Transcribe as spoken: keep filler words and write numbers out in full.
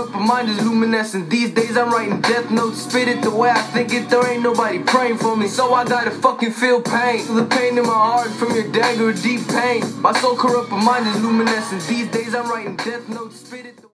corrupted mind is luminescent. These days I'm writing death notes, spit it the way I think it. There ain't nobody praying for me, so I gotta fucking feel pain. Feel the pain in my heart from your dagger, deep pain. My soul corrupted mind is luminescent. These days I'm writing death notes, spit it the